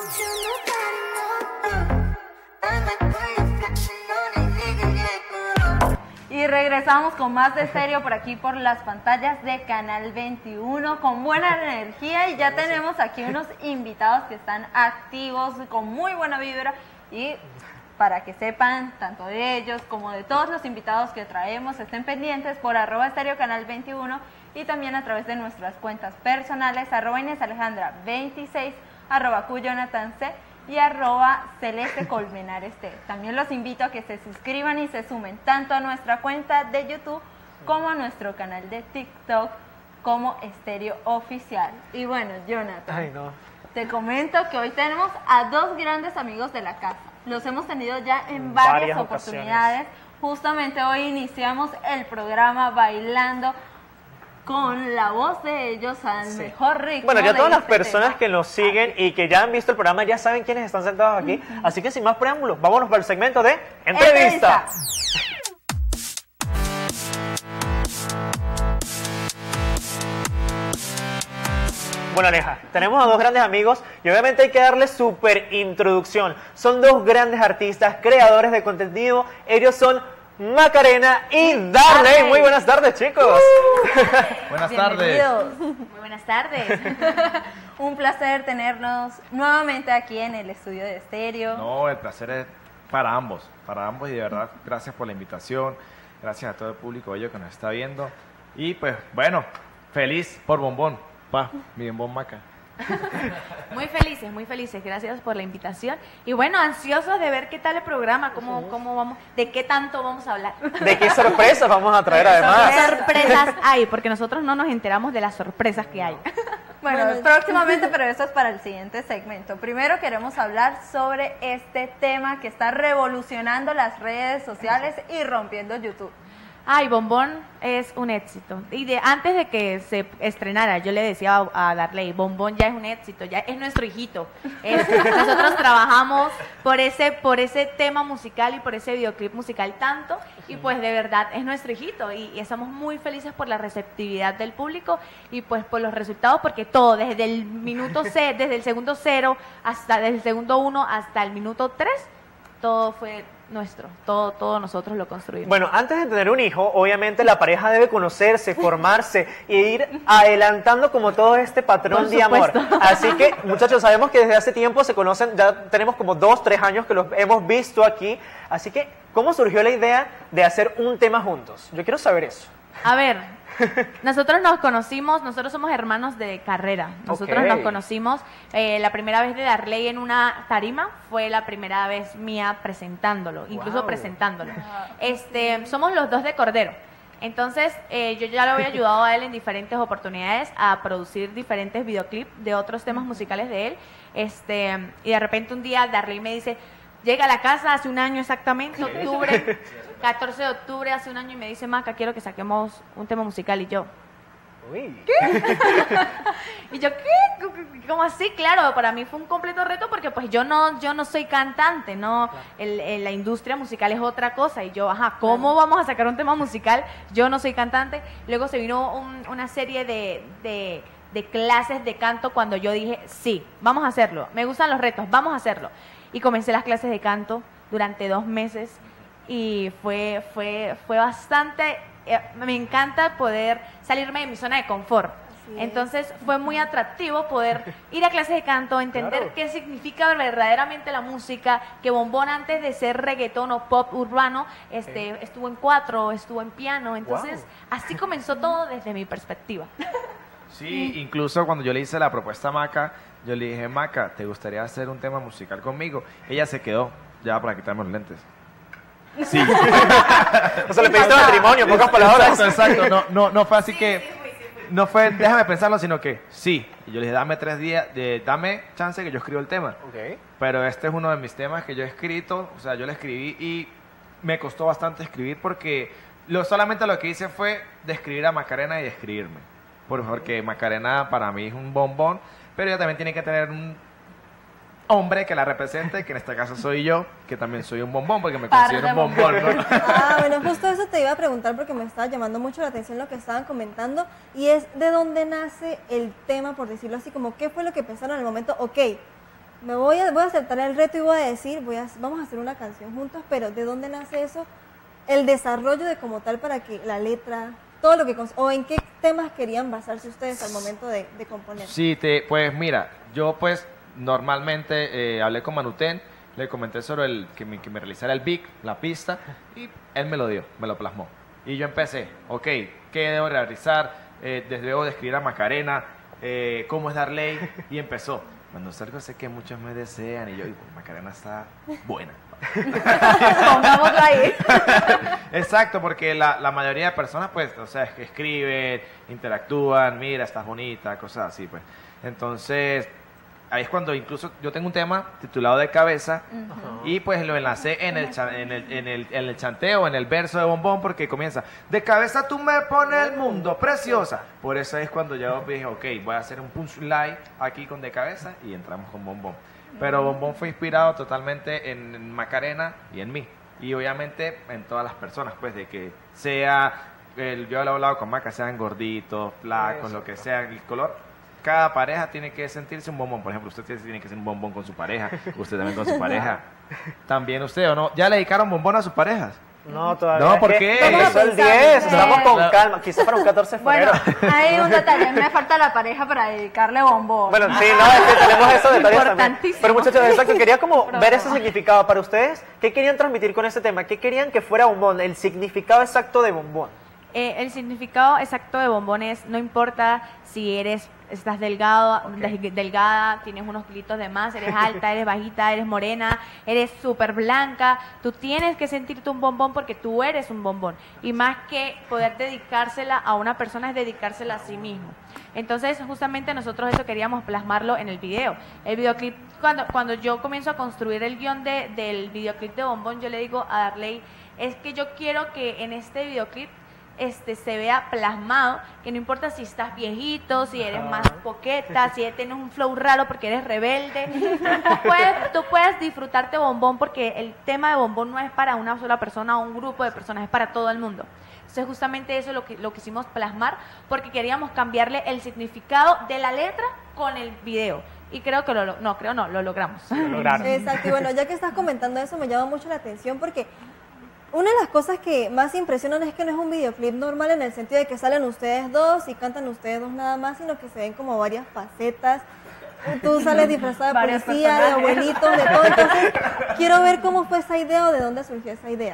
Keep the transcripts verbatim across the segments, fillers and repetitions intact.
Y regresamos con más de Estéreo por aquí por las pantallas de Canal veintiuno con buena energía, y ya tenemos aquí unos invitados que están activos con muy buena vibra, y para que sepan tanto de ellos como de todos los invitados que traemos, estén pendientes por arroba Estéreo Canal veintiuno y también a través de nuestras cuentas personales arroba Inés Alejandra veintiséis, arroba Jonathan C y arroba Celeste Colmenares T. También los invito a que se suscriban y se sumen tanto a nuestra cuenta de YouTube como a nuestro canal de TikTok como Estéreo Oficial. Y bueno, Jonathan, Ay, no. te comento que hoy tenemos a dos grandes amigos de la casa. Los hemos tenido ya en varias, varias oportunidades. Justamente hoy iniciamos el programa bailando con la voz de ellos al Sí. mejor ritmo. Bueno, ya de todas las este personas tema. que nos siguen y que ya han visto el programa ya saben quiénes están sentados aquí. Uh-huh. Así que sin más preámbulos, vámonos para el segmento de entrevista. entrevista. Bueno, Aleja, tenemos a dos grandes amigos y obviamente hay que darles súper introducción. Son dos grandes artistas, creadores de contenido. Ellos son Macarena y Darley. Muy buenas tardes, chicos. Uh, buenas tardes. Muy buenas tardes. Un placer tenernos nuevamente aquí en el estudio de Estéreo. No, el placer es para ambos, para ambos, y de verdad, gracias por la invitación. Gracias a todo el público bello que nos está viendo. Y pues, bueno, feliz por Bombón. Pa, mi Bombón Maca. Muy felices, muy felices, gracias por la invitación. Y bueno, ansiosos de ver qué tal el programa, cómo, cómo vamos, de qué tanto vamos a hablar. De qué sorpresas vamos a traer además. ¿Qué sorpresas hay? Porque nosotros no nos enteramos de las sorpresas que hay. Bueno, bueno, próximamente, pero eso es para el siguiente segmento. Primero queremos hablar sobre este tema que está revolucionando las redes sociales y rompiendo YouTube. Ay, Bombón es un éxito. Y de antes de que se estrenara, yo le decía a, a Darley, Bombón ya es un éxito, ya es nuestro hijito. Es, nosotros trabajamos por ese, por ese tema musical y por ese videoclip musical tanto, y pues de verdad es nuestro hijito. Y, y estamos muy felices por la receptividad del público y pues por los resultados, porque todo, desde el minuto C, desde el segundo cero hasta desde el segundo uno hasta el minuto tres, todo fue nuestro, todo, todo nosotros lo construimos. Bueno, antes de tener un hijo, obviamente la pareja debe conocerse, formarse e ir adelantando como todo este patrón de amor. Así que, muchachos, sabemos que desde hace tiempo se conocen, ya tenemos como dos, tres años que los hemos visto aquí. Así que, ¿cómo surgió la idea de hacer un tema juntos? Yo quiero saber eso. A ver, nosotros nos conocimos, nosotros somos hermanos de carrera. Nosotros okay. nos conocimos, eh, la primera vez de Darley en una tarima fue la primera vez mía presentándolo, incluso wow. presentándolo. Este, somos los dos de Cordero. Entonces, eh, yo ya le había ayudado a él en diferentes oportunidades a producir diferentes videoclips de otros temas musicales de él. Este, y de repente un día Darley me dice, llega a la casa hace un año exactamente, octubre, catorce de octubre, hace un año, y me dice, Maca, quiero que saquemos un tema musical. Y yo, Uy. ¿qué? Y yo, ¿qué? ¿Cómo así? Claro, para mí fue un completo reto porque pues yo no yo no soy cantante, no, claro. el, el, la industria musical es otra cosa. Y yo, ajá, ¿cómo claro. vamos a sacar un tema musical? Yo no soy cantante. Luego se vino un, una serie de... de de clases de canto cuando yo dije, sí, vamos a hacerlo. Me gustan los retos, vamos a hacerlo. Y comencé las clases de canto durante dos meses y fue, fue, fue bastante, eh, me encanta poder salirme de mi zona de confort. Entonces fue muy atractivo poder ir a clases de canto, entender claro. qué significa verdaderamente la música, que Bombón antes de ser reggaetón o pop urbano, este, okay. estuvo en cuatro, estuvo en piano. Entonces wow. así comenzó todo desde mi perspectiva. Sí, incluso cuando yo le hice la propuesta a Maca, yo le dije, Maca, ¿te gustaría hacer un tema musical conmigo? Ella se quedó, ya para quitarme los lentes. Sí. O sea, le pediste matrimonio, en pocas palabras. Exacto, exacto. No, no, no fue así que, no fue, déjame pensarlo, sino que sí. Y yo le dije, dame tres días, de, dame chance que yo escribo el tema. Okay. Pero este es uno de mis temas que yo he escrito, o sea, yo lo escribí y me costó bastante escribir porque lo, solamente lo que hice fue describir a Macarena y describirme. Porque Macarena para mí es un bombón, pero ella también tiene que tener un hombre que la represente, que en este caso soy yo, que también soy un bombón, porque me considero un bombón, ¿no? Ah, bueno, justo eso te iba a preguntar porque me estaba llamando mucho la atención lo que estaban comentando, y es de dónde nace el tema, por decirlo así, como qué fue lo que pensaron en el momento, ok, me voy a, voy a aceptar el reto y voy a decir, voy a, vamos a hacer una canción juntos, pero ¿de dónde nace eso? El desarrollo de como tal para que la letra, todo lo que... cons- o en qué temas querían basarse ustedes al momento de, de componer. Sí, te, pues mira, yo pues normalmente eh, hablé con Manuten, le comenté sobre el que me, que me realizara el beat, la pista, y él me lo dio, me lo plasmó. Y yo empecé, ok, ¿qué debo realizar? Eh, desde luego de escribir a Macarena, eh, cómo es Darley, y empezó. Cuando salgo sé que muchos me desean, y yo digo, Macarena está buena. Pongámoslo ahí. Exacto, porque la, la mayoría de personas, pues, o sea, es que escriben, interactúan, mira, estás bonita, cosas así, pues. Entonces, ahí es cuando incluso yo tengo un tema titulado De Cabeza, y pues lo enlacé en el, cha- en, el, en, el, en el chanteo, en el verso de Bombón, porque comienza, de cabeza tú me pones el mundo, preciosa. Por eso es cuando yo dije, ok, voy a hacer un punchline aquí con De Cabeza, y entramos con Bombón. Pero Bombón fue inspirado totalmente en, en Macarena y en mí. Y obviamente en todas las personas, pues, de que sea, el, yo he hablado con Maca, sean gorditos, flacos, Eso. lo que sea, el color. Cada pareja tiene que sentirse un bombón. Por ejemplo, usted tiene que ser un bombón con su pareja, usted también con su pareja. También usted, ¿o no? ¿Ya le dedicaron bombón a sus parejas? No, todavía. No, es ¿por que qué? Empezó el Vamos a pensar. diez, estamos con Claro. calma. Quizá para un catorce de Bueno, febrero. hay un detalle, me falta la pareja para dedicarle bombón. Bueno, sí, no, es que tenemos esos detalles también. Importantísimo. Pero muchachos, exacto, quería como Pronto. ver ese significado para ustedes. ¿Qué querían transmitir con ese tema? ¿Qué querían que fuera bombón? El significado exacto de bombón. Eh, el significado exacto de bombón es, no importa si eres, estás delgado, del- delgada, tienes unos kilitos de más, eres alta, eres bajita, eres morena, eres súper blanca, tú tienes que sentirte un bombón porque tú eres un bombón. Y más que poder dedicársela a una persona es dedicársela a sí mismo. Entonces, justamente nosotros eso queríamos plasmarlo en el video. El videoclip, cuando, cuando yo comienzo a construir el guión de, del videoclip de Bombón, yo le digo a Darley, es que yo quiero que en este videoclip este se vea plasmado, que no importa si estás viejito, si eres más poqueta, si tienes un flow raro porque eres rebelde, tú puedes, tú puedes disfrutarte Bombón porque el tema de Bombón no es para una sola persona o un grupo de personas, es para todo el mundo. Entonces justamente eso es lo que lo quisimos plasmar porque queríamos cambiarle el significado de la letra con el video. Y creo que lo, lo- no, creo no, lo logramos. Lo lograron. Exacto, y bueno, ya que estás comentando eso me llama mucho la atención porque una de las cosas que más impresionan es que no es un videoclip normal en el sentido de que salen ustedes dos y cantan ustedes dos nada más, sino que se ven como varias facetas. Tú sales disfrazada de Varios policía, de personajes. abuelitos, de todo. Entonces, quiero ver cómo fue esa idea o de dónde surgió esa idea.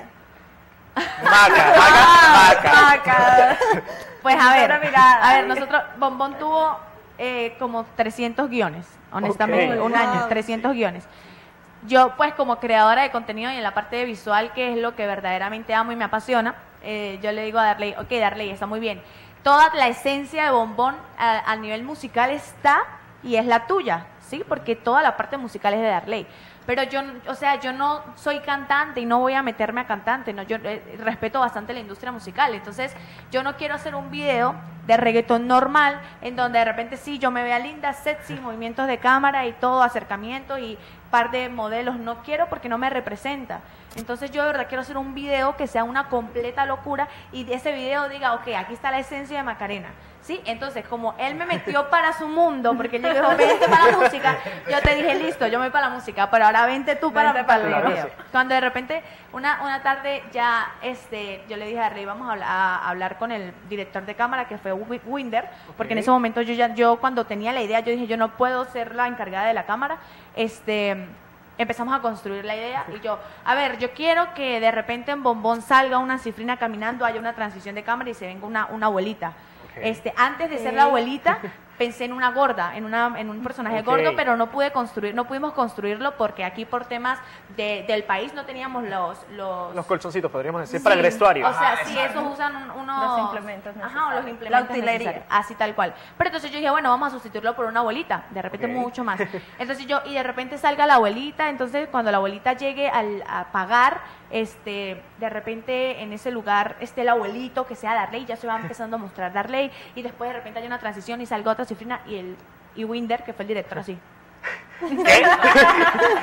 Maca, maca, maca. Maca. Pues a ver, Otra mirada. a ver, nosotros, Bombón tuvo eh, como trescientos guiones, honestamente, Ok. un Wow. año, trescientos guiones. Yo, pues, como creadora de contenido y en la parte de visual, que es lo que verdaderamente amo y me apasiona, eh, yo le digo a Darley, ok, Darley, está muy bien. Toda la esencia de Bombón a, a nivel musical está y es la tuya, ¿sí? Porque toda la parte musical es de Darley. Pero yo, o sea, yo no soy cantante y no voy a meterme a cantante, no, yo eh, respeto bastante la industria musical, entonces yo no quiero hacer un video de reggaetón normal, en donde de repente sí, yo me vea linda, sexy, movimientos de cámara y todo, acercamiento y par de modelos, no quiero porque no me representa. Entonces yo de verdad quiero hacer un video que sea una completa locura y de ese video diga, ok, aquí está la esencia de Macarena. ¿Sí? Entonces, como él me metió para su mundo, porque él dijo, vente para la música, yo te dije, listo, yo me voy para la música, pero ahora vente tú para, Vente para para el el video. video. Cuando de repente, una, una tarde ya, este, yo le dije a Darley, vamos a hablar, a hablar con el director de cámara, que fue Wi- Winder, porque en ese momento yo ya, yo cuando tenía la idea, yo dije, yo no puedo ser la encargada de la cámara, este... Empezamos a construir la idea y yo, a ver, yo quiero que de repente en Bombón salga una cifrina caminando, haya una transición de cámara y se venga una, una abuelita. Ok. Este, antes de ser la abuelita, pensé en una gorda, en una en un personaje Ok. gordo, pero no pude construir, no pudimos construirlo porque aquí por temas de, del país no teníamos los los, Los colchoncitos, podríamos decir, para el Sí, vestuario. O sea, sí, esos usan un- unos... Los implementos Ajá, o los necesarios. implementos La utilería. necesarios, así tal cual. Pero entonces yo dije, bueno, vamos a sustituirlo por una abuelita, de repente Ok. mucho más. Entonces yo, y de repente salga la abuelita, entonces cuando la abuelita llegue al, a pagar, este, de repente en ese lugar esté el abuelito, que sea Darley, ya se va empezando a mostrar Darley, y después de repente hay una transición y salga otra cifrina, y el y Winder, que fue el director, así.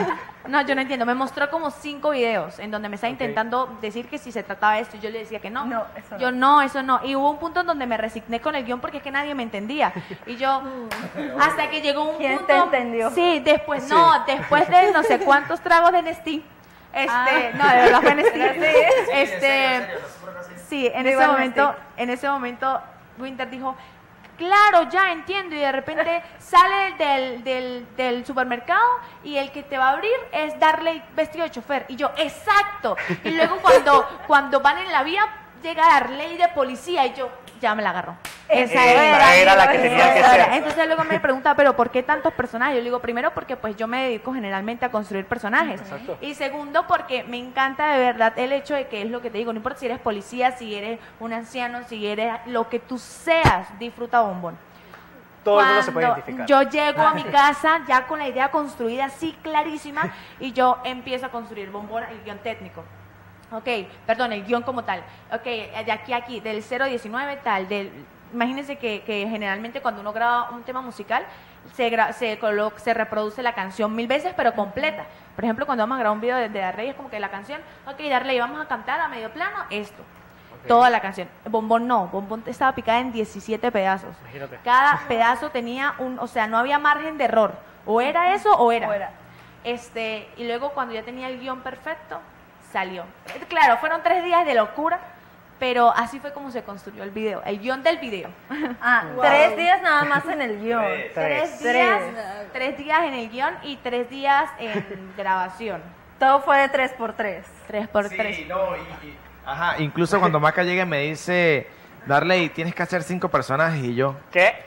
No, yo no entiendo. Me mostró como cinco videos en donde me estaba Okay. intentando decir que si se trataba de esto, y yo le decía que no. No, eso no. Yo no, eso no. Y hubo un punto en donde me resigné con el guión porque es que nadie me entendía. Y yo, hasta que llegó un ¿Quién punto. te entendió? Sí, después, Sí. no, después de no sé cuántos tragos de Nestí. Este, Ah. no, de verdad fue Nestí. Sí. Este, sí, en Viva ese el momento, Nestí. en ese momento, Winter dijo, claro, ya entiendo, y de repente sale del, del, del supermercado y el que te va a abrir es Darley vestido de chofer. Y yo, exacto. Y luego cuando, cuando van en la vía, llega Darley de policía y yo, ya me la agarró. Esa Esa era la que esa tenía que era. ser. Entonces luego me pregunta, pero ¿por qué tantos personajes? Yo le digo, primero porque pues yo me dedico generalmente a construir personajes. Exacto. Y segundo porque me encanta de verdad el hecho de que es lo que te digo, no importa si eres policía, si eres un anciano, si eres lo que tú seas, disfruta Bombón. Todo el mundo se puede Cuando identificar. yo llego a mi casa ya con la idea construida así clarísima y yo empiezo a construir Bombón, el guión técnico. Ok, perdón, el guión como tal. Ok, de aquí a aquí, del cero diecinueve tal, del... Imagínense que, que generalmente cuando uno graba un tema musical se, gra se, colo se reproduce la canción mil veces pero completa. Por ejemplo, cuando vamos a grabar un video de, de Darley es como que la canción, ok, Darley, vamos a cantar a medio plano esto. Okay. Toda la canción. Bombón no, Bombón estaba picada en diecisiete pedazos. Imagínate. Cada pedazo tenía un, o sea, no había margen de error. O era eso o era. O era. Este, y luego cuando ya tenía el guión perfecto, salió. Claro, fueron tres días de locura. Pero así fue como se construyó el video, el guión del video. Ah, Wow. tres días nada más en el guión. Tres, Tres. días, Tres. tres días en el guión y tres días en grabación. Todo fue de tres por tres. Tres por Sí, tres. no, y, y- ajá, incluso cuando Maca llega y me dice, Darley, tienes que hacer cinco personajes y yo, ¿Qué?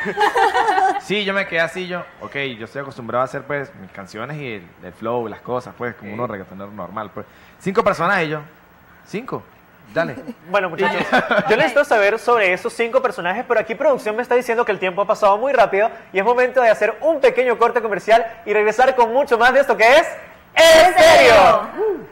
sí, yo me quedé así, yo, ok, yo estoy acostumbrado a hacer pues mis canciones y el, el flow, las cosas, pues, como uno reggaetonero normal, pues. Cinco personajes y yo, cinco, dale. Bueno, muchachos, yo necesito saber sobre esos cinco personajes, pero aquí producción me está diciendo que el tiempo ha pasado muy rápido y es momento de hacer un pequeño corte comercial y regresar con mucho más de esto que es En Serio.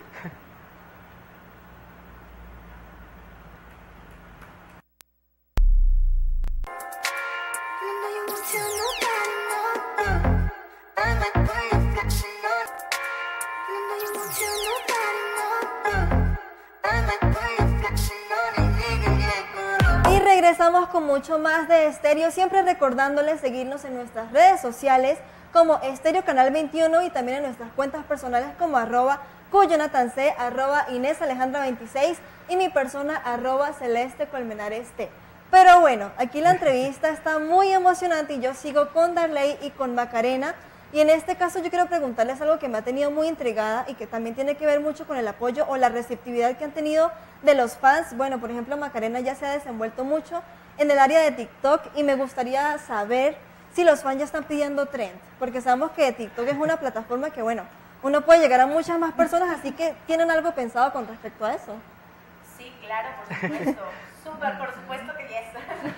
Y regresamos con mucho más de Estéreo, siempre recordándoles seguirnos en nuestras redes sociales como Estéreo Canal veintiuno y también en nuestras cuentas personales como arroba cuyonatanc, arroba Inés Alejandra veintiséis y mi persona arroba Celeste Colmenares T. Pero bueno, aquí la entrevista está muy emocionante y yo sigo con Darley y con Macarena. Y en este caso yo quiero preguntarles algo que me ha tenido muy intrigada y que también tiene que ver mucho con el apoyo o la receptividad que han tenido de los fans. Bueno, por ejemplo, Macarena ya se ha desenvuelto mucho en el área de TikTok y me gustaría saber si los fans ya están pidiendo trend, porque sabemos que TikTok es una plataforma que, bueno, uno puede llegar a muchas más personas, así que ¿tienen algo pensado con respecto a eso? Sí, claro, por supuesto. Súper, por supuesto que yes.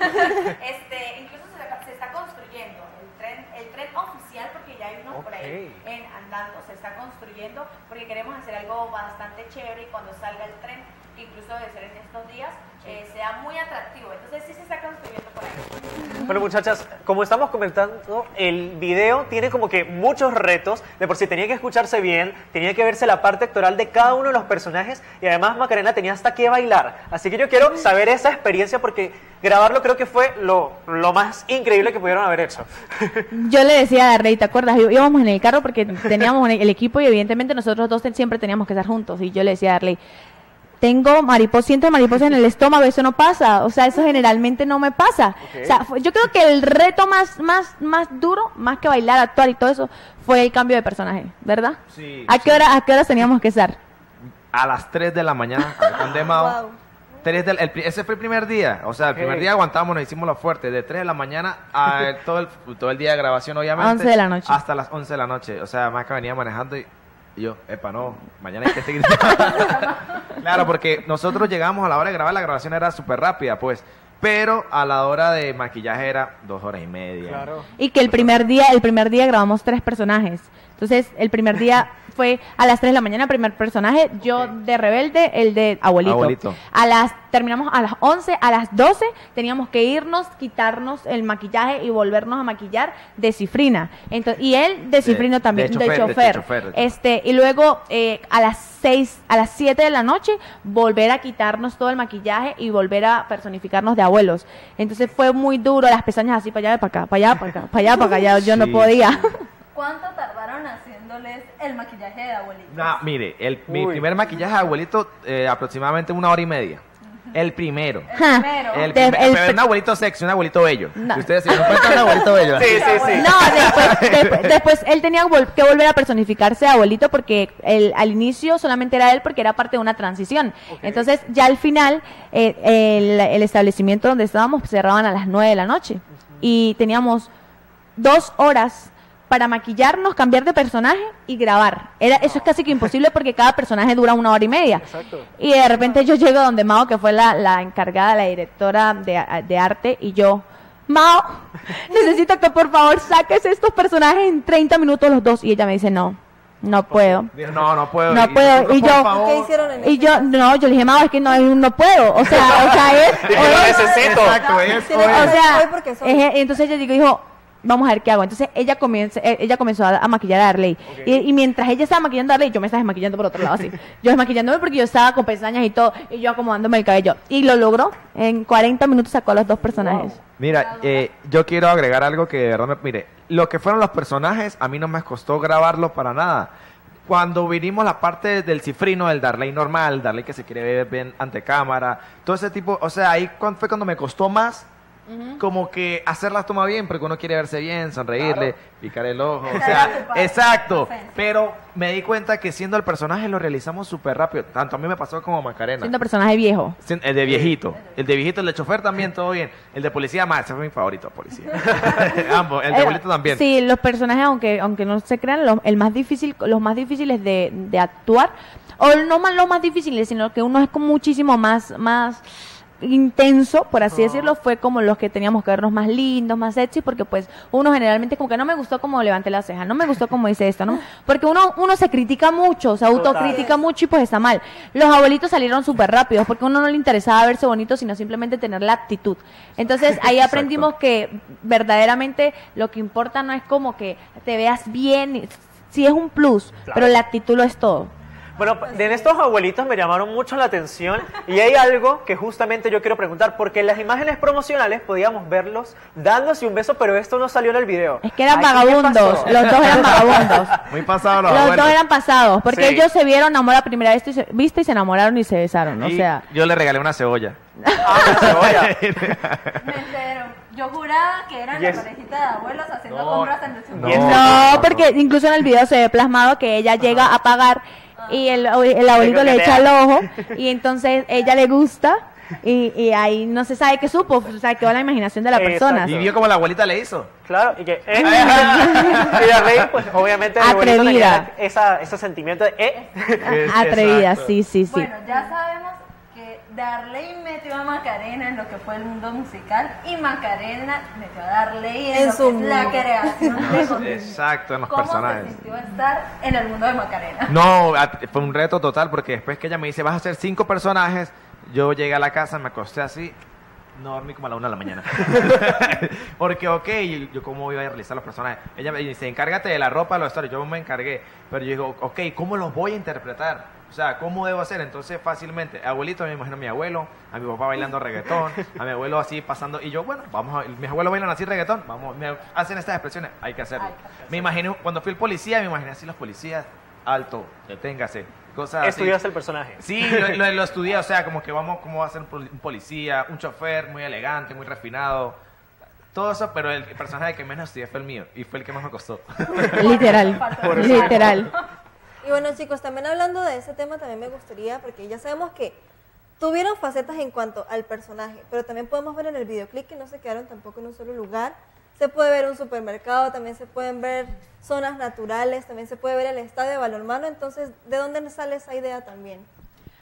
este, incluso se, se está construyendo el tren, el tren oficial, porque ya hay unos por ahí Ok. en andando, se está construyendo, porque queremos hacer algo bastante chévere y cuando salga el tren, incluso de ser en estos días, eh, sea muy atractivo. Entonces sí se está construyendo por ahí. Bueno, muchachas, como estamos comentando, el video tiene como que muchos retos. De por sí tenía que escucharse bien, tenía que verse la parte actoral de cada uno de los personajes y además Macarena tenía hasta que bailar. Así que yo quiero saber esa experiencia porque grabarlo creo que fue lo, lo más increíble que pudieron haber hecho. Yo le decía a Darley, ¿te acuerdas? Í- Íbamos en el carro porque teníamos el equipo y evidentemente nosotros dos siempre teníamos que estar juntos. Y yo le decía a Darley, tengo mariposa, siento mariposa en el estómago, eso no pasa, o sea, eso generalmente no me pasa. Ok. O sea, fue- yo creo que el reto más, más, más duro, más que bailar, actuar y todo eso, fue el cambio de personaje, ¿verdad? Sí, ¿A sí. qué hora, a qué horas teníamos que estar? A las tres de la mañana, con Demao. Wow. Tres del- el pri- ese fue el primer día, o sea, el Ok. primer día aguantamos, nos hicimos lo fuerte, de tres de la mañana a el- todo, el, todo el día de grabación, obviamente. once de la noche. Hasta las once de la noche, o sea, Maca venía manejando y, y yo, epa, no, mañana hay que seguir. Claro, porque nosotros llegamos a la hora de grabar, la grabación era súper rápida, pues, pero a la hora de maquillaje era dos horas y media. Claro. Y que el primer día, el primer día grabamos tres personajes. Entonces, el primer día fue a las tres de la mañana, primer personaje, yo Ok. de rebelde, el de abuelito. Abuelito. A las, terminamos a las once, a las doce teníamos que irnos, quitarnos el maquillaje y volvernos a maquillar de cifrina. Entonces, y él de cifrino de también, de chofer, de chofer. chofer, de chofer. Este, y luego eh, a las seis, a las siete de la noche, volver a quitarnos todo el maquillaje y volver a personificarnos de abuelos. Entonces fue muy duro, las pestañas así para allá, para acá, para allá, para acá, para allá, para acá, ya yo no Sí, podía. ¿Cuánto tardaron haciéndoles el maquillaje de abuelitos? No, mire, el, mi Uy. primer maquillaje de abuelito, eh, aproximadamente una hora y media. El primero. El primero. El De- primer- el pero pr- un abuelito sexy, un abuelito bello. No. Si ustedes se dan cuenta, un abuelito bello. Sí, sí, sí. No, después, después, después él tenía vol- que volver a personificarse de abuelito porque el, al inicio solamente era él porque era parte de una transición. Ok. Entonces ya al final eh, el, el establecimiento donde estábamos cerraban a las nueve de la noche y teníamos dos horas para maquillarnos, cambiar de personaje y grabar. Era, eso es casi que imposible porque cada personaje dura una hora y media. Exacto. Y de repente yo llego donde Mao, que fue la, la encargada, la directora de, de arte, y yo, Mao, necesito que por favor saques estos personajes en treinta minutos los dos. Y ella me dice, no, no puedo. Dijo, no, no puedo. No Y puedo. nosotros, Y por yo- favor. ¿Qué hicieron en Y ese yo, caso? no, yo le dije, Mao, es que no, no puedo. O sea, o sea, es... Dije, lo es- necesito. Exacto, es, Tiene que oye. o ser sea, hoy porque soy. es- entonces ella dijo, dijo, vamos a ver qué hago. Entonces ella comienza, eh, ella comenzó a, a maquillar a Darley. Ok. Y, y mientras ella estaba maquillando a Darley, yo me estaba desmaquillando por otro lado así. Yo desmaquillándome porque yo estaba con pestañas y todo, y yo acomodándome el cabello. Y lo logró. En cuarenta minutos sacó a los dos personajes. Mira, eh, yo quiero agregar algo que de verdad me... Mire, lo que fueron los personajes, a mí no me costó grabarlo para nada. Cuando vinimos la parte del cifrino, del Darley normal, Darley que se quiere ver bien ante cámara, todo ese tipo, o sea, ahí cuan- fue cuando me costó más como que hacer las tomas bien, porque uno quiere verse bien, sonreírle, picar el ojo, o Esa sea, era tu parte, exacto, tu esencia. pero me di cuenta que siendo el personaje lo realizamos súper rápido, tanto a mí me pasó como a Macarena. Siendo personaje viejo. Sien- El de viejito, el de viejito, el de chofer también, todo bien. El de policía, más, ese fue mi favorito, policía. Ambos, el de Eh, abuelito también. Sí, los personajes, aunque aunque no se crean, los, el más difícil, los más difíciles de, de actuar, o no más los más difíciles, sino que uno es como muchísimo más, más intenso, por así decirlo, fue como los que teníamos que vernos más lindos, más sexy, porque pues uno generalmente como que no me gustó como levanté la ceja, no me gustó como hice esto, ¿no? Porque uno uno se critica mucho, se autocritica mucho y pues está mal. Los abuelitos salieron súper rápidos porque a uno no le interesaba verse bonito, sino simplemente tener la actitud. Entonces ahí Exacto. aprendimos que verdaderamente lo que importa no es como que te veas bien, sí es un plus, Claro. pero la actitud lo es todo. Bueno, de estos abuelitos me llamaron mucho la atención y hay algo que justamente yo quiero preguntar, porque en las imágenes promocionales podíamos verlos dándose un beso, pero esto no salió en el video. Es que eran Ay, ¿qué vagabundos, pasó? los dos eran vagabundos. Muy pasado los, Los abuelos. dos eran pasados, porque Sí. ellos se vieron amor a primera vista y, se, vista y se enamoraron y se besaron, o Y sea... yo le regalé una cebolla. Ah, una cebolla. Me entero. Yo juraba que eran Yes. la parejita de abuelos haciendo No, compras en el no. supermercado. No, no, porque incluso en el video se ve plasmado que ella llega a pagar y el, el abuelito le echa el ojo y entonces ella le gusta y, y ahí no se sabe qué supo, o sea, quedó la imaginación de la Exacto. persona. Y vio como la abuelita le hizo. Claro, y que... Eh, y Darley, pues obviamente el abuelito Atrevida. tenía esa, ese sentimiento de... Eh. Atrevida, Exacto. sí, sí, sí. Bueno, ya sabemos que Darley metió a Macarena en lo que fue el mundo musical y Macarena metió a Darley en, En lo su que es la mundo. creación de contenido. Exacto, en los ¿Cómo personajes. se sintió estar en el mundo de Macarena? No, a- fue un reto total porque después que ella me dice, vas a hacer cinco personajes, yo llegué a la casa, me acosté así, no dormí como a la una de la mañana. Porque, ok, yo, yo cómo iba a realizar los personajes. Ella me dice, encárgate de la ropa, de los vestuarios. Yo me encargué, pero yo digo, ok, ¿cómo los voy a interpretar? O sea, ¿cómo debo hacer? Entonces, fácilmente, abuelito, me imagino a mi abuelo, a mi papá bailando reggaetón, a mi abuelo así pasando, y yo, bueno, vamos a, mis abuelos bailan así reggaetón, vamos, me hacen estas expresiones, hay que hacerlo. Hay que hacerlo. Me imagino, cuando fui el policía, me imaginé así los policías, alto, deténgase, cosas así. Estudiaste el personaje. Sí, lo, lo- lo estudié, o sea, como que vamos, cómo va a ser un poli- un policía, un chofer muy elegante, muy refinado, todo eso, pero el personaje que menos estudié fue el mío, y fue el que más me costó. Literal, Por eso. literal. Y bueno, chicos, también hablando de ese tema, también me gustaría, porque ya sabemos que tuvieron facetas en cuanto al personaje, pero también podemos ver en el videoclip que no se quedaron tampoco en un solo lugar. Se puede ver un supermercado, también se pueden ver zonas naturales, también se puede ver el estadio de balonmano. Entonces, ¿de dónde sale esa idea también?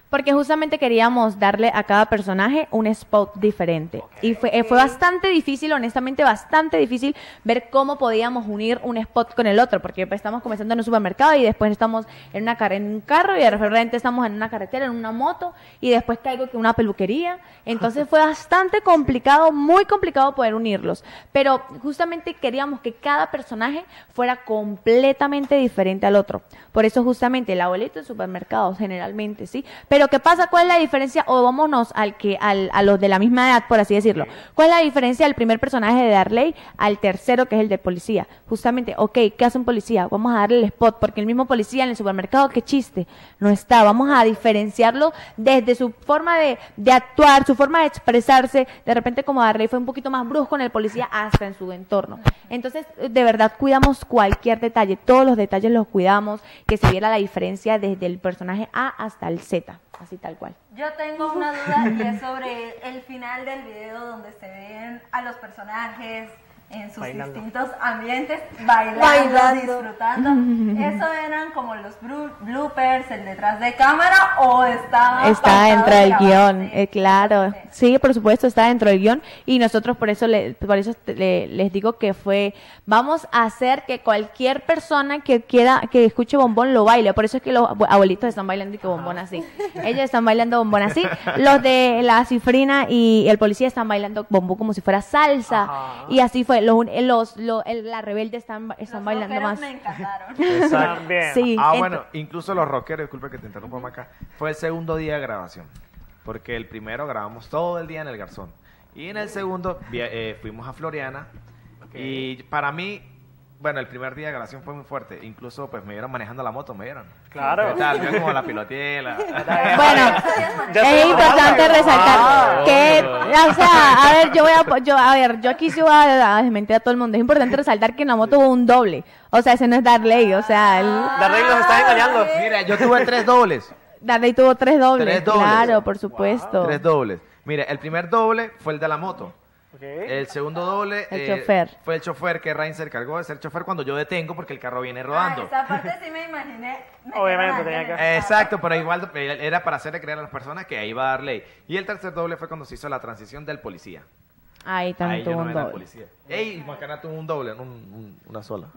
Porque justamente queríamos darle a cada personaje un spot diferente. Okay. Y fue, eh, fue bastante difícil, honestamente bastante difícil, ver cómo podíamos unir un spot con el otro. Porque pues, estamos comenzando en un supermercado y después estamos en, una car en un carro y de repente estamos en una carretera, en una moto y después caigo en una peluquería. Entonces fue bastante complicado, muy complicado poder unirlos. Pero justamente queríamos que cada personaje fuera completamente diferente al otro. Por eso justamente el abuelito en supermercados generalmente, ¿sí? Pero ¿qué pasa? ¿Cuál es la diferencia? O vámonos al que, al, a los de la misma edad, por así decirlo. ¿Cuál es la diferencia del primer personaje de Darley al tercero, que es el de policía? Justamente, ok, ¿qué hace un policía? Vamos a darle el spot, porque el mismo policía en el supermercado, qué chiste, no está. Vamos a diferenciarlo desde su forma de, de actuar, su forma de expresarse. De repente, como Darley fue un poquito más brusco en el policía, hasta en su entorno. Entonces, de verdad, cuidamos cualquier detalle. Todos los detalles los cuidamos, que se viera la diferencia desde el personaje A hasta el Z. Así tal cual. Yo tengo una duda y es sobre el final del video donde se ven a los personajes en sus bailando. distintos ambientes, bailando, bailando. disfrutando. ¿Eso eran como los bloopers, el detrás de cámara o estaba Está dentro del guión, eh, claro. Sí, por supuesto, está dentro del guión y nosotros por eso, le, por eso le, les digo que fue, vamos a hacer que cualquier persona que quiera, que escuche Bombón lo baile. Por eso es que los abuelitos están bailando y que Bombón así. Ellos están bailando Bombón así. Los de la cifrina y el policía están bailando Bombón como si fuera salsa. Ajá. Y así fue. Los, los, los, el, la rebelde están, están los bailando más. me encantaron. También. Sí, ah, bueno, incluso los rockeros, disculpe que te interrumpa acá, fue el segundo día de grabación. Porque el primero grabamos todo el día en el Garzón. Y en el segundo eh, fuimos a Floriana. Okay. Y para mí, bueno, el primer día de grabación fue muy fuerte. Incluso pues me vieron manejando la moto, me vieron. Claro. ¿Qué tal? Vieron como la piloteé. La... Bueno, es importante resaltar ah, que, o sea, a ver, yo voy a, yo, a ver, yo aquí sí voy a desmentir a todo el mundo. Es importante resaltar que en la moto hubo un doble. O sea, ese no es Darley, o sea, él... Darley nos está engañando. Mira, yo tuve tres dobles. Darley tuvo tres dobles, tres dobles. Claro, por supuesto. Wow. Tres dobles. Mire, el primer doble fue el de la moto. Okay. El segundo doble el eh, chofer. fue el chofer que Rain se encargó de ser chofer cuando yo detengo porque el carro viene rodando. Ah, esa parte sí me imaginé. Me Obviamente tenía que... Exacto, pero igual era para hacerle creer a las personas que ahí iba a dar ley. Y el tercer doble fue cuando se hizo la transición del policía. Ahí también tuvo un doble. Policía. Ey, Macarena tuvo un doble, no un, un, una sola.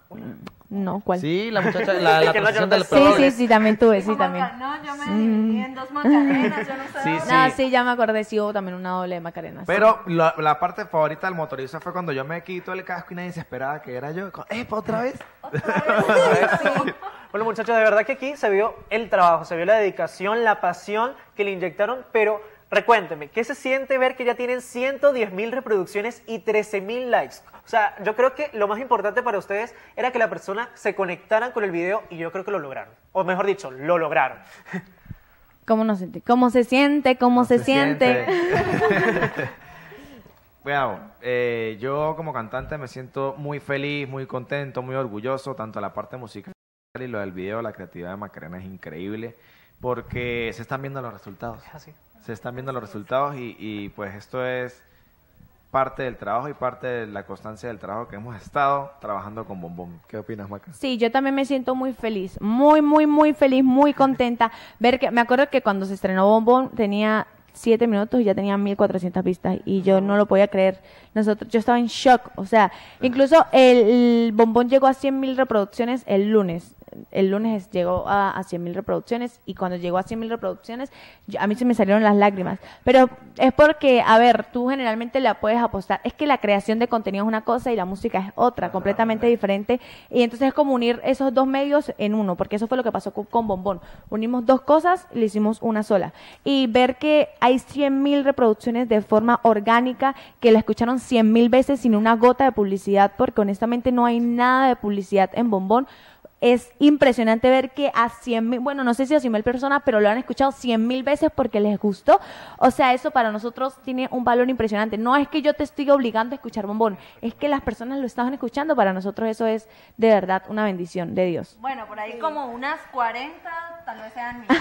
No, ¿cuál? Sí, la muchacha, la, la transición del Sí, sí, sí, también tuve, sí, también. No, yo me dividí en dos Macarenas, yo no sé. Sí, sí. No, sí, ya me acordé, sí hubo también una doble de Macarena. Pero sí. la, la parte favorita del motorista fue cuando yo me quito el casco y nadie se esperaba que era yo. ¡Eh, otra vez! ¿Otra vez? Sí. Bueno, muchachos, de verdad que aquí se vio el trabajo, se vio la dedicación, la pasión que le inyectaron, pero... Recuénteme, ¿qué se siente ver que ya tienen ciento diez mil reproducciones y trece mil likes? O sea, yo creo que lo más importante para ustedes era que la persona se conectaran con el video y yo creo que lo lograron. O mejor dicho, lo lograron. ¿Cómo, no se, cómo se siente? ¿Cómo se, se siente? siente? Bueno, eh, yo como cantante me siento muy feliz, muy contento, muy orgulloso, tanto la parte musical y lo del video, la creatividad de Macarena es increíble, porque se están viendo los resultados. Es así. Se están viendo los resultados y, y pues esto es parte del trabajo y parte de la constancia del trabajo que hemos estado trabajando con Bombón. ¿Qué opinas, Maca? Sí, yo también me siento muy feliz, muy, muy, muy feliz, muy contenta. Ver que, me acuerdo que cuando se estrenó Bombón tenía siete minutos y ya tenía mil cuatrocientas vistas y yo no lo podía creer. Nosotros, yo estaba en shock, o sea, incluso el, el Bombón llegó a cien mil reproducciones el lunes. El lunes llegó a, a cien mil reproducciones y cuando llegó a cien mil reproducciones yo, a mí se me salieron las lágrimas, pero es porque, a ver, tú generalmente la puedes apostar, es que la creación de contenido es una cosa y la música es otra, completamente diferente, y entonces es como unir esos dos medios en uno, porque eso fue lo que pasó con, con Bombón, unimos dos cosas y le hicimos una sola, y ver que hay cien mil reproducciones de forma orgánica, que la escucharon cien mil veces sin una gota de publicidad, porque honestamente no hay nada de publicidad en Bombón. Es impresionante ver que a cien mil, bueno, no sé si a cien mil personas, pero lo han escuchado cien mil veces porque les gustó. O sea, eso para nosotros tiene un valor impresionante. No es que yo te estoy obligando a escuchar Bombón, es que las personas lo estaban escuchando. Para nosotros eso es de verdad una bendición de Dios. Bueno, por ahí sí. Como unas cuarenta, tal vez sean millones.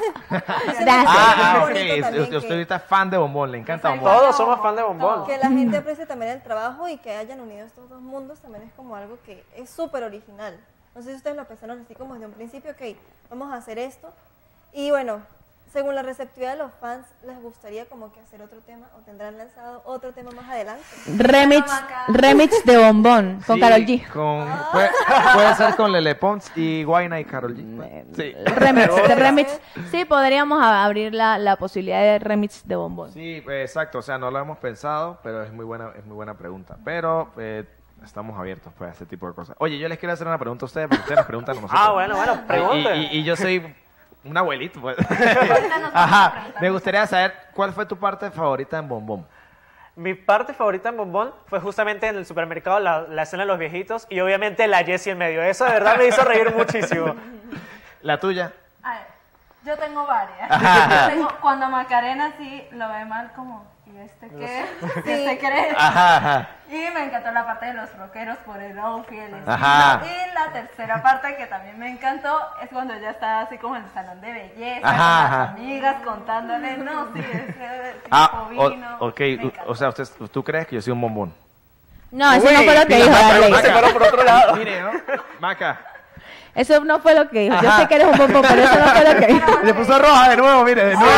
ah, ah, ok. Usted, usted ahorita es fan de Bombón, le encanta Bombón. Todos somos fan de Bombón. Que la gente aprecie también el trabajo y que hayan unido estos dos mundos también es como algo que es súper original. No sé si ustedes lo pensaron así como desde un principio, ok, vamos a hacer esto. Y bueno, según la receptividad de los fans, ¿les gustaría como que hacer otro tema o tendrán lanzado otro tema más adelante? Remix, remix de Bombón con Sí, Karol G. Con, puede, puede ser con Lele Pons y Guayna y Karol G. Sí. Remix, de remix. Sí, podríamos a- abrir la, la posibilidad de remix de Bombón. Sí, eh, exacto, o sea, no lo hemos pensado, pero es muy buena, es muy buena pregunta. Pero eh, estamos abiertos pues, a este tipo de cosas. Oye, yo les quiero hacer una pregunta a ustedes, porque ustedes nos preguntan a nosotros. Ah, bueno, bueno, Y, pregunten. y- y yo soy un abuelito, pues. Ahorita nos vamos a Ajá, preguntar. me gustaría saber cuál fue tu parte favorita en Bombón. Mi parte favorita en Bombón fue justamente en el supermercado, la, la escena de los viejitos y obviamente la Jessie en medio. Eso de verdad me hizo reír muchísimo. ¿La tuya? A ver, yo tengo varias. Ajá. Yo tengo- cuando Macarena sí lo ve mal, como, ¿y este qué? ¿Qué se cree? Ajá, ajá. Y me encantó la parte de los rockeros por el outfit, el estilo. Ajá. Y la tercera parte que también me encantó es cuando ella está así como en el salón de belleza, Ajá, con ajá. las amigas contándole, no, sí, ese tipo Ah, o- vino. ok, Me o- encantó. o sea, usted, tú crees que yo soy un bombón. No, eso no Uy, fue lo que mira, dijo Maca, Darley. Maca. Se paró por otro lado. Mire, ¿no? Maca. Eso no fue lo que dijo. Yo Ajá. sé que eres un bombón, pero eso no fue lo que dijo. Le puso roja de nuevo, mire, de nuevo.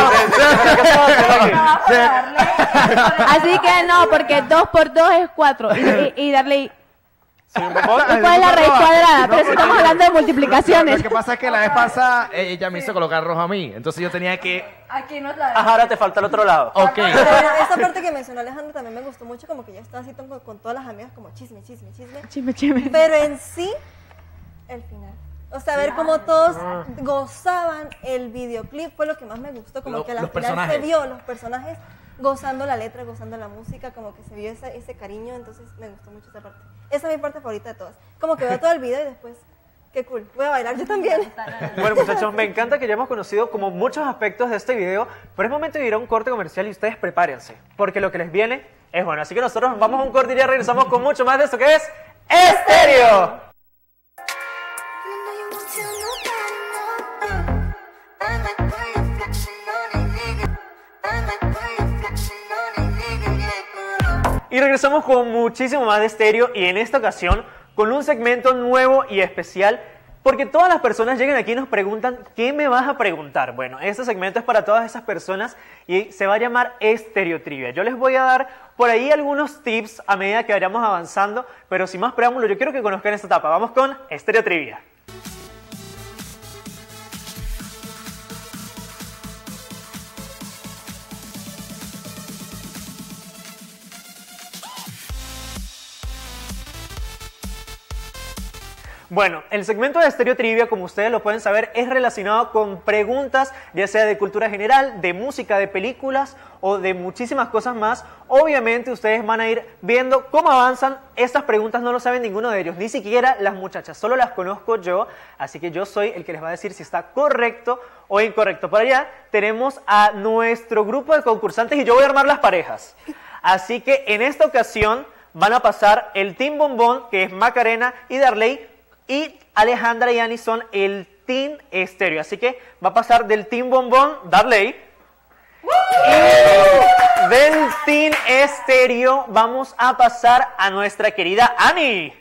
No, por darle, Así que no, porque dos por dos es cuatro. Y, y, y Darley, ¿Soy un bombón? ¿y cuál es la raíz cuadrada? Pero si estamos hablando de Lo multiplicaciones. que pasa es que la vez pasada eh, ella me hizo colocar rojo a mí, entonces yo tenía que... aquí nos la Ajá, ahora te falta el otro lado. Ok. Pero esa parte que mencionó Alejandro también me gustó mucho, como que ya estaba así con, con todas las amigas como chisme, chisme, chisme. Chisme, chisme. Pero en sí, el final. O sea, ver cómo todos gozaban el videoclip fue lo que más me gustó, como Lo- que al los final personajes. se vio los personajes gozando la letra, gozando la música, como que se vio ese, ese cariño, entonces me gustó mucho esa parte. Esa es mi parte favorita de todas. Como que veo todo el video y después, qué cool, voy a bailar yo también. Bueno, muchachos, me encanta que ya hemos conocido como muchos aspectos de este video, pero es momento de ir a un corte comercial y ustedes prepárense, porque lo que les viene es bueno. Así que nosotros vamos a un corte y ya regresamos con mucho más de esto que es Estéreo. Y regresamos con muchísimo más de Estéreo y en esta ocasión con un segmento nuevo y especial porque todas las personas llegan aquí y nos preguntan ¿qué me vas a preguntar? Bueno, este segmento es para todas esas personas y se va a llamar Estéreo Trivia. Yo les voy a dar por ahí algunos tips a medida que vayamos avanzando, pero sin más preámbulo yo quiero que conozcan esta etapa. Vamos con Estéreo Trivia. Bueno, el segmento de Estéreo Trivia, como ustedes lo pueden saber, es relacionado con preguntas, ya sea de cultura general, de música, de películas o de muchísimas cosas más. Obviamente ustedes van a ir viendo cómo avanzan. Estas preguntas no lo saben ninguno de ellos, ni siquiera las muchachas, solo las conozco yo, así que yo soy el que les va a decir si está correcto o incorrecto. Por allá tenemos a nuestro grupo de concursantes y yo voy a armar las parejas. Así que en esta ocasión van a pasar el Team Bombón, que es Macarena y Darley, y Alejandra y Ani son el Team Estéreo. Así que va a pasar del Team Bombón, Darley. Y del Team Estéreo vamos a pasar a nuestra querida Ani.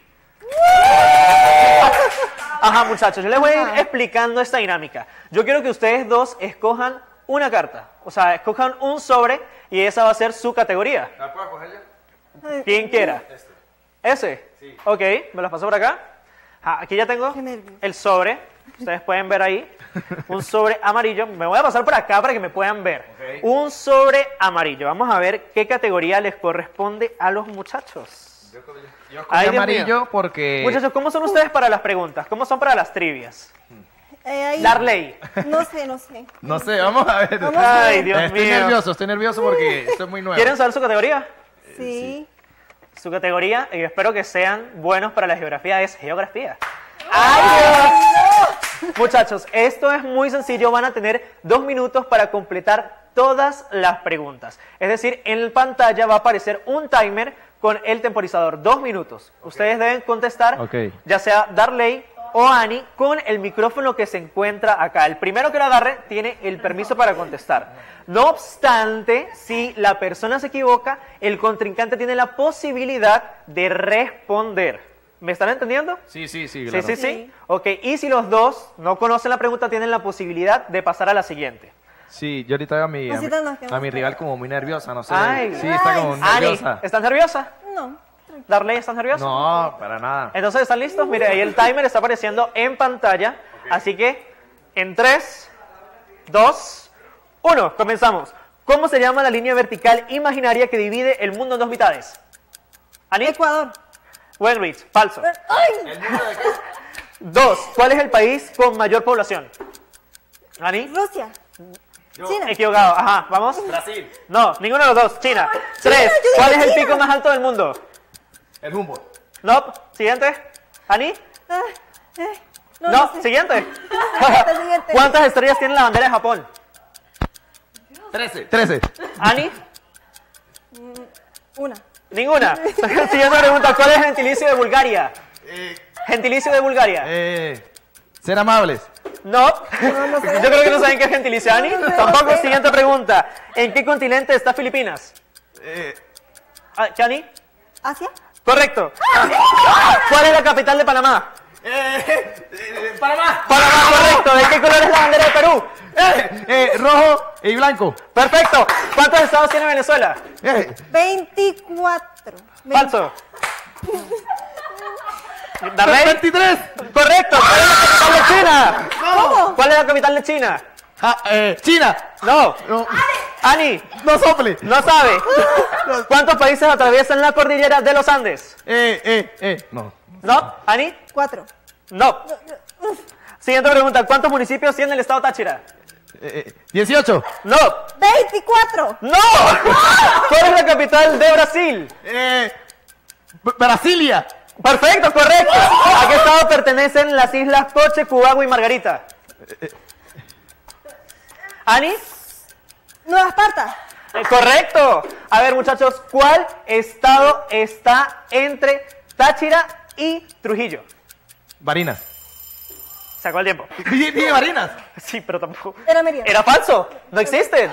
Ajá, muchachos, yo les voy a ir explicando esta dinámica. Yo quiero que ustedes dos escojan una carta. O sea, escojan un sobre y esa va a ser su categoría. ¿La puedo coger yo? Quien quiera. ¿Ese? Sí. Ok, me las paso por acá. Ah, aquí ya tengo Qué nervios. el sobre. Ustedes pueden ver ahí. Un sobre amarillo. Me voy a pasar por acá para que me puedan ver. Ok. Un sobre amarillo. Vamos a ver qué categoría les corresponde a los muchachos. Yo, yo escogí Ay, Dios amarillo mío. porque... Muchachos, ¿cómo son ustedes para las preguntas? ¿Cómo son para las trivias? Eh, ahí- Darley. No sé, no sé. No sé, vamos a ver. Vamos a Ay, ver. Dios estoy mío. nervioso, estoy nervioso porque esto es muy nuevo. ¿Quieren saber su categoría? Sí. Su categoría, y espero que sean buenos para la geografía, es geografía. ¡Ay, Dios! Muchachos, esto es muy sencillo. Van a tener dos minutos para completar todas las preguntas. Es decir, en pantalla va a aparecer un timer con el temporizador. Dos minutos. Ustedes deben contestar, Ok. ya sea Darley o Ani, con el micrófono que se encuentra acá. El primero que lo agarre tiene el permiso para contestar. No obstante, si la persona se equivoca, el contrincante tiene la posibilidad de responder. ¿Me están entendiendo? Sí, sí, sí, Sí, claro. sí, sí. Ok, y si los dos no conocen la pregunta, tienen la posibilidad de pasar a la siguiente. Sí, yo ahorita veo a mi, a mi, Masita, no, a mi rival como muy nerviosa, no sé. Ay. Sí, está como Ay. Ani, nerviosa. ¿estás nerviosa? No. Darley, ¿estás nerviosa? No, para nada. Entonces, ¿están listos? Mire, ahí el timer está apareciendo en pantalla. Así que, en tres, dos, uno, comenzamos. ¿Cómo se llama la línea vertical imaginaria que divide el mundo en dos mitades? ¿Ani? Ecuador. Wenrich, falso. ¡Ay! Dos, ¿cuál es el país con mayor población? ¿Ani? Rusia. China. Equivocado, ajá, vamos. Brasil. No, ninguno de los dos, China. Tres, yo dije ¿cuál es el China. pico más alto del mundo? El Humboldt. No, siguiente. ¿Ani? Ah, eh, No, no, no sé. siguiente. Siguiente. ¿Cuántas estrellas tiene la bandera de Japón? Trece. Trece. ¿Ani? Una. Ninguna. Siguiente pregunta, ¿cuál es el gentilicio de Bulgaria? Eh, Gentilicio de Bulgaria. eh, ser amables. No. no sé. Yo creo que no saben qué es gentilicio, ¿Ani? No sé, Tampoco. no sé. Siguiente pregunta. ¿En qué continente está Filipinas? Eh, Ah, ¿qué, Ani? ¿Asia? Correcto. ¿Cuál es la capital de Panamá? eh, eh, Panamá. Panamá, correcto. ¿De qué color es la bandera de Perú? Eh, eh, rojo y blanco. Perfecto. ¿Cuántos estados tiene Venezuela? Eh, veinticuatro. Falso. Darley. veintitrés. Correcto. ¿Cuál es la capital de China? ¿Cómo? ¿Cuál es la capital de China? Ah, eh, China. No. No, Ani, no sople. no sabe. ¿Cuántos países atraviesan la cordillera de los Andes? Eh, eh, eh. No. ¿No? ¿Ani? Cuatro. No. Siguiente pregunta. ¿Cuántos municipios tiene el estado Táchira? Eh, eh, dieciocho. No. veinticuatro. ¡No! ¿Cuál es la capital de Brasil? Eh, B- Brasilia. Perfecto, correcto. ¿A qué estado pertenecen las islas Coche, Cubago y Margarita? ¿Ani? Nueva Esparta. Eh, correcto. A ver, muchachos, ¿cuál estado está entre Táchira y Trujillo? Barinas. Sacó el tiempo. Dije dije Barinas. Sí, pero tampoco. Era Mérida. Era falso. No existen.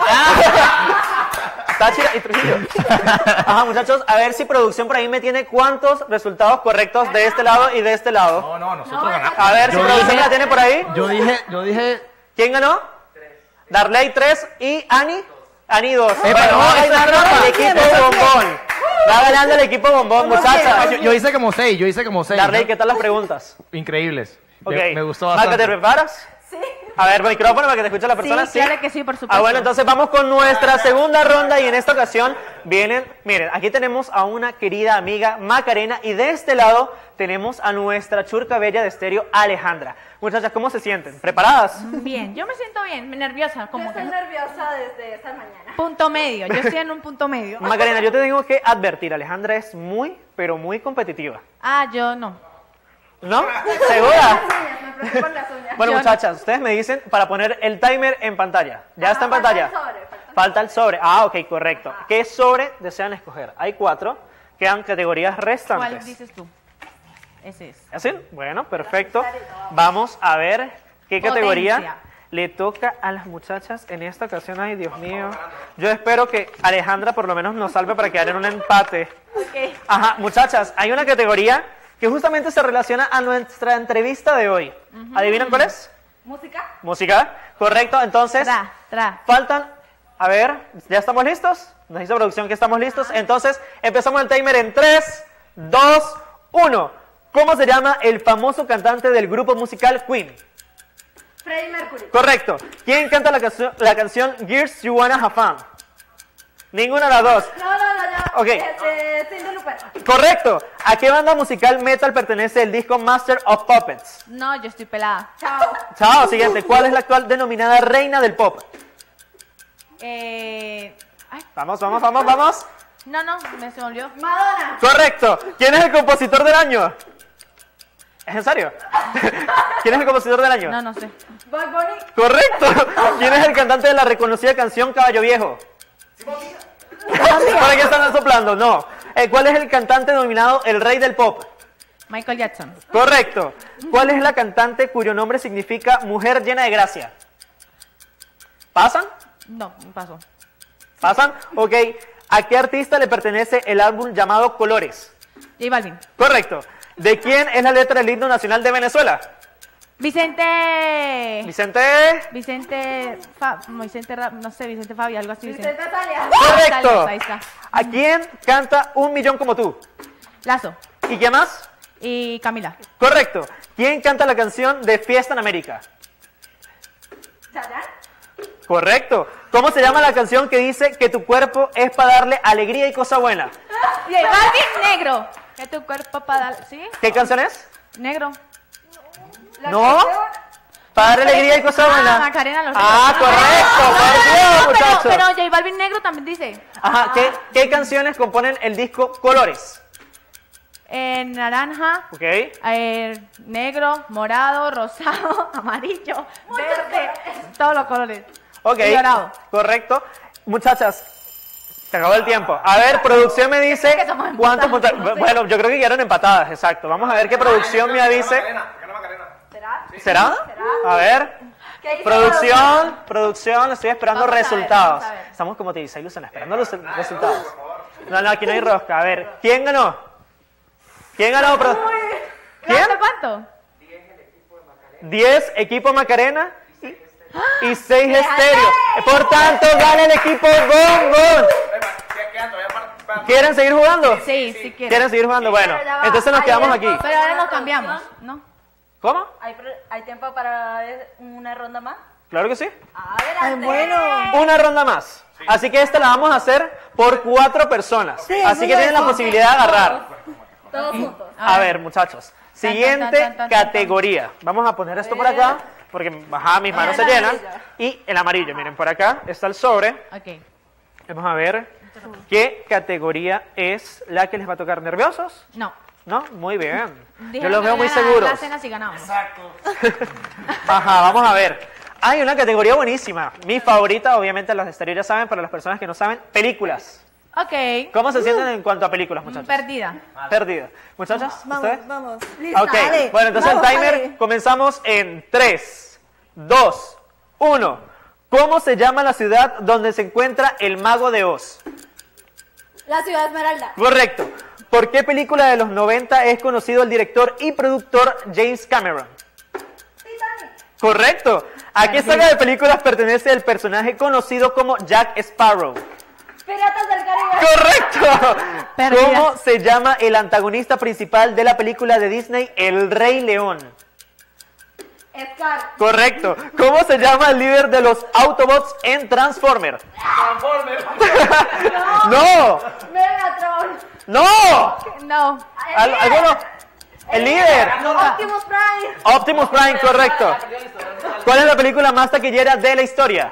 Táchira y Trujillo. Ajá, muchachos, a ver si producción por ahí me tiene cuántos resultados correctos de este lado y de este lado. No, no, nosotros ganamos. A ver si Yo producción dije- me la tiene por ahí. Yo dije, yo dije. ¿Quién ganó? Darley tres y Ani. Ani dos. Eh, Bueno, pero va no, eso es ganando trampa. el equipo Eso es bombón. Va ganando el equipo bombón, muchachas. Yo, yo hice como seis, yo hice como seis. Darley, ¿no? ¿qué tal las preguntas? Increíbles. Ok. Me, me gustó Maca, bastante. ¿te preparas? Sí. A ver, micrófono para que te escuche la persona. Sí, claro que sí, por supuesto. Ah, bueno, entonces vamos con nuestra segunda ronda y en esta ocasión vienen, miren, aquí tenemos a una querida amiga, Macarena, y de este lado tenemos a nuestra churca bella de estéreo, Alejandra. Muchachas, ¿cómo se sienten? ¿Preparadas? Bien, yo me siento bien, nerviosa, como que. nerviosa desde esta mañana. Punto medio, yo estoy en un punto medio. Macarena, yo te tengo que advertir, Alejandra es muy, pero muy competitiva. Ah, yo no. ¿No? ¿Segura? Me preocupan las uñas. Bueno, Yo no. muchachas, ustedes me dicen para poner el timer en pantalla. ¿Ya está en pantalla? Falta el sobre, falta el Falta el sobre. Ah, ok, correcto. ¿Qué sobre desean escoger? Hay cuatro. Quedan categorías restantes. ¿Cuál dices tú? Ese es. ¿Así? Bueno, perfecto. Vamos a ver qué Potencia. categoría le toca a las muchachas en esta ocasión. Ay, Dios mío. Yo espero que Alejandra por lo menos nos salve para quedar en un empate. Ok. Ajá, muchachas, hay una categoría que justamente se relaciona a nuestra entrevista de hoy. ¿Adivinan cuál es? ¿Música? Música, correcto. Entonces, Tra, tra. faltan, a ver, ¿ya estamos listos? Nos dice producción que estamos listos. Entonces, empezamos el timer en tres, dos, uno. ¿Cómo se llama el famoso cantante del grupo musical Queen? Freddie Mercury. Correcto. ¿Quién canta la, cancio- la canción Gears You Wanna Have Fun? Ninguna de las dos. No, no, no, ya. Ok. Este, Cindy Lauper. Correcto. ¿A qué banda musical metal pertenece el disco Master of Puppets? No, yo estoy pelada. Chao. Chao, siguiente. ¿Cuál es la actual denominada reina del pop? Eh. Ay, Vamos, vamos, vamos, vamos. no, no, me se me olvidó. Madonna. Correcto. ¿Quién es el compositor del año? ¿Es en serio? ¿Quién es el compositor del año? No, no sé. Bad Bunny. Correcto. ¿Quién es el cantante de la reconocida canción Caballo Viejo? ¿Para qué están soplando? No. Eh, ¿Cuál es el cantante denominado el rey del pop? Michael Jackson. Correcto. ¿Cuál es la cantante cuyo nombre significa mujer llena de gracia? ¿Pasan? No, pasó. ¿Pasan? Ok. ¿A qué artista le pertenece el álbum llamado Colores? J Balvin. Correcto. ¿De quién es la letra del himno nacional de Venezuela? Vicente. Vicente. Vicente. Fa- Vicente, Ra- no sé, Vicente Fabi, algo así. Vicente. Vicente Salia. Correcto. Salias, ahí está. ¿A quién canta Un Millón Como Tú? Lazo. ¿Y quién más? Y Camila. Correcto. ¿Quién canta la canción de Fiesta en América? Chayanne. Correcto. ¿Cómo se llama la canción que dice que tu cuerpo es para darle alegría y cosa buena? Y el Balvin negro. Que tu cuerpo para dar. ¿Sí? ¿Qué canción es? Negro. La No. canción- Para darle alegría y cosa Ah, buena. Macarena los Ah, negros. correcto. Ah, Por Dios, pero, muchachos. pero J Balvin negro también dice. Ajá. ¿Qué, ¿Qué canciones componen el disco Colores? Eh, naranja, Ok. eh, negro, morado, rosado, amarillo, verde, todos los colores. Ok. Y dorado. Correcto. Muchachas, se acabó el tiempo. A ver, producción me dice que somos cuántos empatadas, puntos. no sé. Bueno, yo creo que quedaron empatadas, exacto. Vamos a ver qué producción me avise. ¿Será? ¿Será? A ver. ¿Qué dice Producción, producción, estoy esperando Vamos a ver, resultados. vamos a ver. Estamos como te dice, Lucena, esperando los resultados. No, no, aquí no hay rosca. A ver, ¿quién ganó? ¿Quién ganó? Pro- ¿Quién? ¿Cuánto, cuánto? diez equipo Macarena y seis estéreo. Por tanto, gana el equipo Bombón. ¿Quieren seguir jugando? Sí, sí quiero. ¿Quieren seguir jugando? Bueno, Pero ya va. entonces nos Ahí quedamos es aquí. por- Pero ahora nos cambiamos, ¿no? ¿Cómo? ¿Hay, pro- ¿Hay tiempo para una ronda más? Claro que sí. Adelante. Ay, bueno. Una ronda más. Así que esta la vamos a hacer por cuatro personas. Sí, Así que eso tienen la es. posibilidad de agarrar. Todos juntos. A ver, muchachos. tan, Siguiente tan, tan, tan, categoría. Vamos a poner esto por acá, porque ajá, mis manos se El llenan. amarillo. Y el amarillo, miren, por acá está el sobre. Ok. Vamos a ver qué categoría es la que les va a tocar. ¿Nerviosos? No. ¿No? Muy bien. Yo Dijeron los que veo muy era seguros. La cena si ganamos. Ajá, vamos a ver. Hay una categoría buenísima. Mi favorita, obviamente los de exterior ya saben, para las personas que no saben, películas. Ok. ¿Cómo se sienten en cuanto a películas, muchachos? Perdida. Perdida. ¿Muchachas? ¿Ustedes? Vamos, vamos. Ok, Dale, bueno, entonces vamos, el timer dale. comenzamos en tres, dos, uno. ¿Cómo se llama la ciudad donde se encuentra el Mago de Oz? La ciudad Esmeralda. Correcto. ¿Por qué película de los noventa es conocido el director y productor James Cameron? Correcto. ¿A qué saga de películas pertenece el personaje conocido como Jack Sparrow? Piratas del Caribe. ¡Correcto! Perdidas. ¿Cómo se llama el antagonista principal de la película de Disney El Rey León? Scar. Correcto. ¿Cómo se llama el líder de los Autobots en Transformer? ¡No! Megatron. ¡No! No. Al- ¿Alguno? El líder. Optimus Prime. Optimus Prime, correcto. ¿Cuál es la película más taquillera de la historia?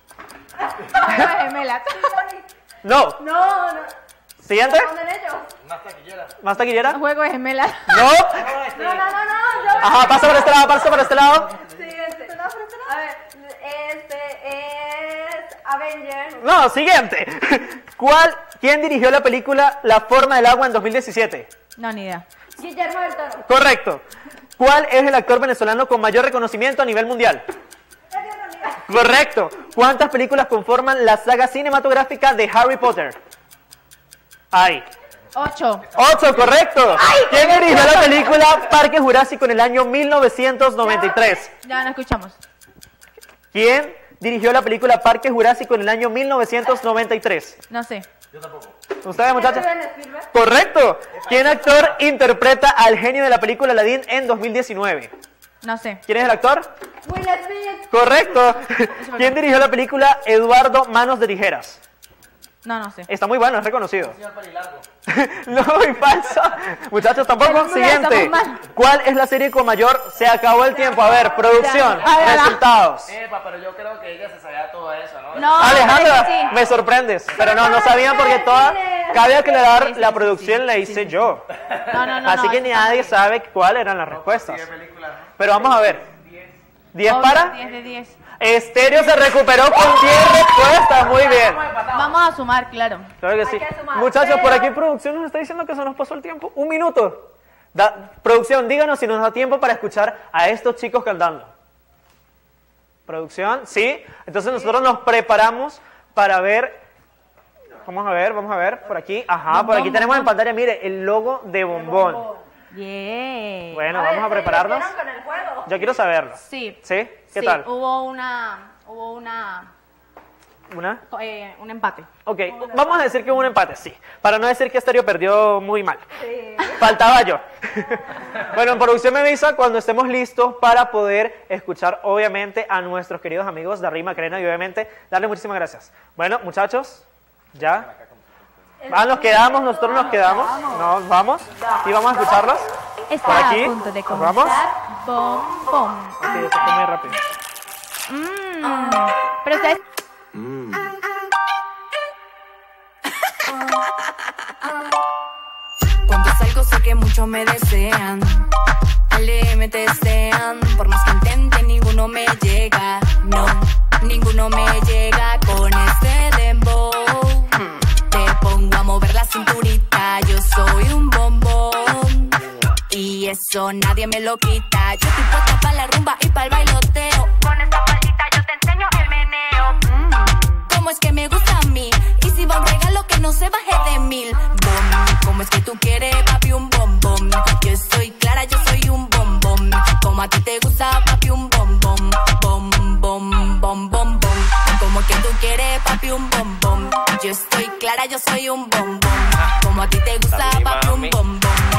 Gemelas. No. No, no. ¿Siguiente? ¿Dónde ellos? ¿Más taquillera? Juego de gemelas. No. No, no, no, no. Yo... Ajá, pasa por este lado, pasa por este lado. Siguiente. A ver, este es Avengers. No, siguiente. ¿Cuál, quién dirigió la película La forma del agua en dos mil diecisiete? No, ni idea. Guillermo del Toro. Correcto. ¿Cuál es el actor venezolano con mayor reconocimiento a nivel mundial? Correcto. ¿Cuántas películas conforman la saga cinematográfica de Harry Potter? Ay. Ocho. Ocho, correcto. ¿Quién dirigió la película Parque Jurásico en el año mil novecientos noventa y tres? Ya no escuchamos. ¿Quién dirigió la película Parque Jurásico en el año mil novecientos noventa y tres? No sé. ¿Ustedes, muchachos? Steven Spielberg. Correcto. ¿Quién actor interpreta al genio de la película Aladdin en dos mil diecinueve? No sé. ¿Quién es el actor? Will Smith. Correcto. ¿Quién dirigió la película Eduardo Manos de Tijeras? No, no sé. Está muy bueno, es reconocido. No, muy falso. Muchachos, tampoco. Pero, mira, Siguiente. estamos mal. ¿Cuál es la serie con mayor? Se acabó el tiempo. A ver, producción, Ya. A ver, resultados. Epa, pero yo creo que ella se sabía todo eso, ¿no? No, Alejandra, parece que sí. me sorprendes. Pero no, no sabían porque toda. Cabe aclarar, Sí, sí, la sí, producción sí, la sí, hice sí. yo. No, no, no. Así no, que eso ni está nadie mal. sabe cuáles eran las respuestas. Pero vamos a ver. ¿diez Obvio, para? diez de diez. Estéreo se recuperó con diez respuestas. Muy bien. Vamos a sumar, claro. Claro que sí. que sumar, Muchachos, por pero- aquí producción nos está diciendo que se nos pasó el tiempo. Un minuto. Da- producción, díganos si nos da tiempo para escuchar a estos chicos cantando. Producción, sí. Entonces nosotros nos preparamos para ver. Vamos a ver, vamos a ver. Por aquí. Ajá, por aquí tenemos en pantalla, mire, el logo de Bombón. Yeah. Bueno, A ver, vamos a ¿se prepararnos. divirtieron con el juego? Yo quiero saberlo. Sí. ¿Sí? ¿Qué Sí, tal? Hubo una, hubo una, ¿Una? eh, un empate. Ok, vamos a decir que hubo un empate, sí. Para no decir que Estéreo perdió muy mal. Sí. Faltaba yo. Bueno, en producción me avisa cuando estemos listos para poder escuchar, obviamente, a nuestros queridos amigos de Rima Macarena y, obviamente, darle muchísimas gracias. Bueno, muchachos, ya. Ah, nos quedamos, nosotros nos quedamos. Nos vamos y vamos a escucharlos. Está Por aquí. a punto de ¿Nos vamos? comenzar. Bom, bom. Ok, eso fue muy rápido. Mm, pero ustedes... Cuando salgo sé que muchos me desean, al D M te desean. Por más que intente ninguno me llega, no, ninguno me llega con este dembow. Te pongo a mover la cinturita, yo soy un bombón y eso nadie me lo quita. Yo estoy puesta para la rumba y para el bailoteo. Con esta faldita yo te enseño el meneo. Mm. ¿Cómo es que me gusta a mí? Y si va un regalo que no se baje de mil. Bom. ¿Cómo es que tú quieres, papi, un bombón? Yo estoy clara, yo soy un bombón. Como a ti te gusta, papi, un bombón. Bom, bom, bom, bom, bom. Como que tú quieres, papi, un bombón. Yo estoy clara, yo soy un bombón. Como a ti te gusta, papi, un bombón.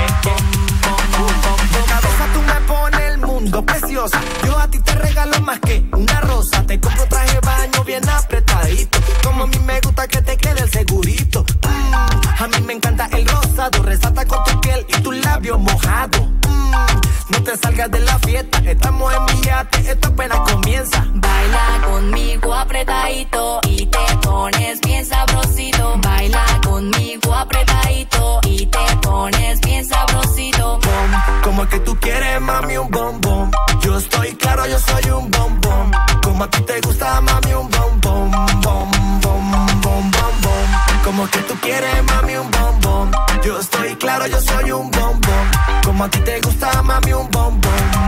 De cabeza tú me pones el mundo preciosa. Yo a ti te regalo más que una rosa. Te compro traje de baño bien apretadito. Como a mí me gusta que te quede el segurito. Mm, a mí me encanta el rosado. Resalta con tu piel y tus labios mojados. Mm, no te salgas de la fiesta. Estamos en mi yate, esto apenas comienza. Baila conmigo apretadito y te pones bien sabrosito. Baila conmigo apretadito y te pones bien sabrosito. Bom, como es que tú quieres, mami, un bombón. Yo estoy claro, yo soy un bombón. Como a ti te gusta, mami, un bombón. Bom, bom, bom, bom, bom. Como que tú quieres, mami, un bombón. Yo estoy claro, yo soy un bombón. Como a ti te gusta, mami, un bombón.